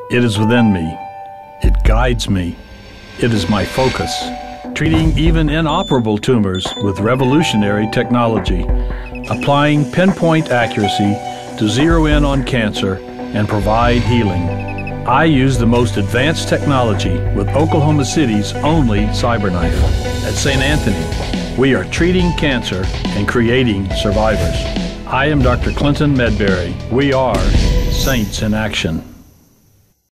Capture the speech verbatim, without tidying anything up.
It is within me. It guides me. It is my focus. Treating even inoperable tumors with revolutionary technology, applying pinpoint accuracy to zero in on cancer and provide healing. I use the most advanced technology with Oklahoma City's only CyberKnife. At Saint Anthony, we are treating cancer and creating survivors. I am Doctor Clinton Medberry. We are Saints in Action.